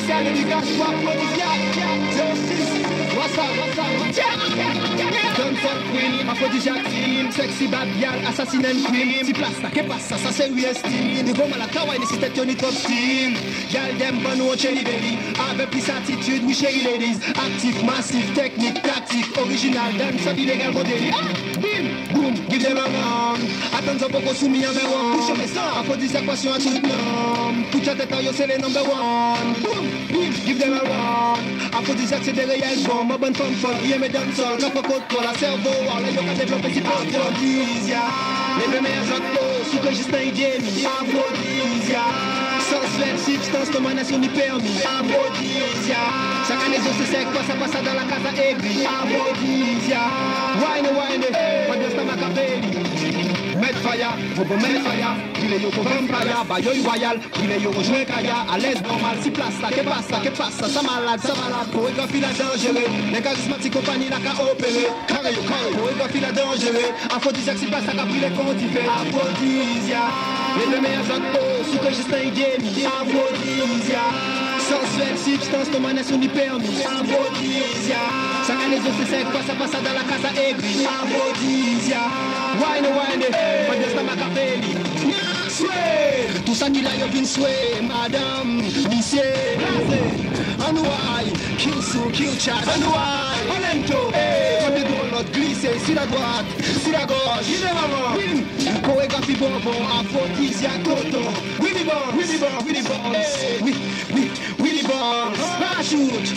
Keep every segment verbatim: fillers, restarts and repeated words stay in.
spéciale dédicace pour aphrodisiaque. zéro six, what's up, what's up, what's up? Dancehall queen, aphrodisiaque team, sexy bad girl, assassinant queen. Si plasta, que passa, ça c'est real style. Ni goma la kawaii, ni si tête ni top style. Girl dem bon ou cherry baby, avec plus attitude, we cherry ladies. Actif, massif, technique, tactique, original, dancehall illégal modèle. Bim, boom, give them a run. Attends un peu soumis en verron. Push up ça, aphrodisiaque passion à tout le monde. Put your tête à yo, c'est le number one. Boom, bim, give them a run. Aphrodisiaque c'est des réels bons, ma bonne femme folle, rien me dancehall, n'a pas côte pour la cerveau, là y'a qu'à développer si pas aphrodisiaque. Les meilleurs autres, sous que juste un Jamie. Aphrodisiaque. Sensuelle, substance, comme un nation ni permis. Aphrodisiaque. Chaque année, c'est sec, passe à passe dans la casa aigrie. Aphrodisiaque. Wine, wine, pas de stomach à belly. Met fire, faut bon mettre fire. Il est yo pour vampire, bayo royal. Il est yo pour jouer kaya, à l'aise normal. Si place ça, que passe ça, que passe ça, ça malade, ça malade. Chorégraphie la dangereux. Les charismatiques compagnies n'a qu'à opérer. Carré yo, carré. Chorégraphie la dangereux. Aphrodisiaque, si place ça, qu'a pris les comptes, il fait. Aphrodisiaque. Les deux meilleurs acteurs, sous que juste un Jamie. Aphrodisiaque. Sensuelle, substance, comme un nation ni permis. Aphrodisiaque. Chaque année, c'est sec, passe à passe dans la casa aigrie. Aphrodisiaque. Wine, wine, pas de stomach à belly. Sway, tout ça ni là yo vin sway, madame, monsieur. And why, kill so, kill chat. And why, Olento, quand les deux l'autre glisser sur la droite, sur la gauche. Il est maman, bim, chorégraphie bonbon, aphrodisiaque, coton. Willy Bones, Willy Bones, Willy Bones, oui, oui, Willy Bones. Parachute.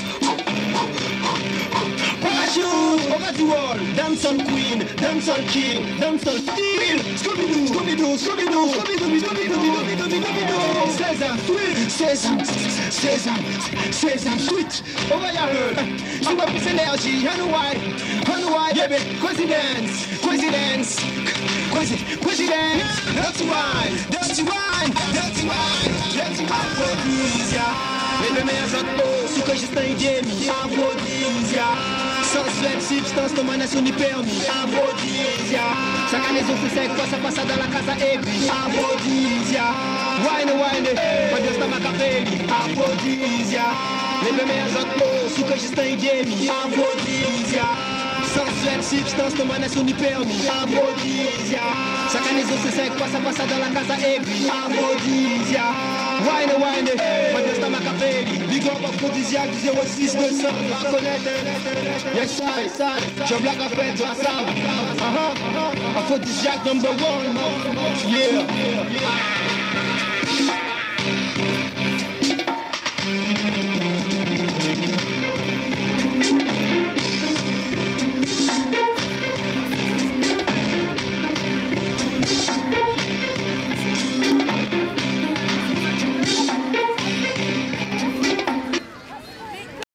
Parachute, over the wall, dancehall queen, dancehall king, dancehall steel. Scooby-Doo, Scooby-Doo, Scooby-Doo, Scooby-Doo, Scooby-Doo, Scooby-Doo, Sesame Street, Sesame, Sesame, Sesame Street. Over your head, she want this energy, I know why, I know why, baby. Coincidence, coincidence, coincidence. Dirty wine, dirty wine, dirty wine, dirty wine. Aphrodisiaque. Les deux meilleurs acteurs, sous que juste un Jamie. Aphrodisiaque. Sensuelle, substance, comme un nation ni permis. Aphrodisiaque. Chaque année, c'est sec, passe à passe dans la casa aigrie. Aphrodisiaque. Wine, wine, pas de stomach à belly. Aphrodisiaque. Les deux meilleurs acteurs, sous que juste un Jamie. Aphrodisiaque. Sensuelle, substance, comme un nation ni permis. Aphrodisiaque. Chaque année, c'est sec, passe à passe dans la casa aigrie. Aphrodisiaque. Wine, wine, pas de stomach à belly. Big up aphrodisiaque, zéro six deux cents, tu vas connaître. Yes, side, side, je blague à faire, tu vas savoir. Aphrodisiaque number one, yeah.